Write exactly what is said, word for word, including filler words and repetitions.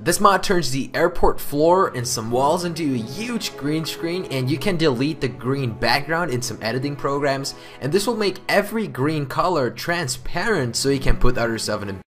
This mod turns the airport floor and some walls into a huge green screen, and you can delete the green background in some editing programs, and this will make every green color transparent so you can put other stuff in a